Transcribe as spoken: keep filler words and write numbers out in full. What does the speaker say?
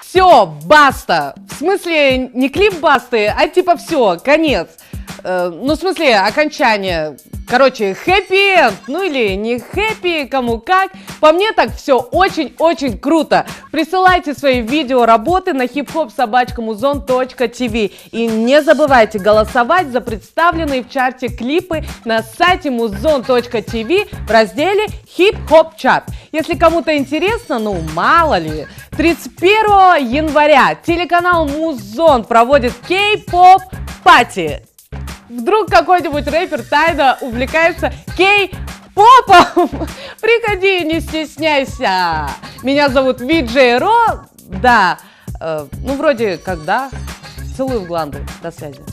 Все, баста. В смысле, не клип басты, а типа все, конец. Э, ну, в смысле, окончание. Короче, хэппи-энд, ну или не хэппи, кому как. По мне так все очень-очень круто. Присылайте свои видеоработы на хип-хоп собачка музон точка тв. И не забывайте голосовать за представленные в чарте клипы на сайте музон точка тв в разделе хип-хоп чарт. Если кому-то интересно, ну мало ли, тридцать первого января телеканал Музон проводит кей-поп пати. Вдруг какой-нибудь рэпер тайно увлекается кей-попом? Приходи, не стесняйся. Меня зовут Виджей Ро. Да, э, ну вроде как да. Целую в гланды. До связи.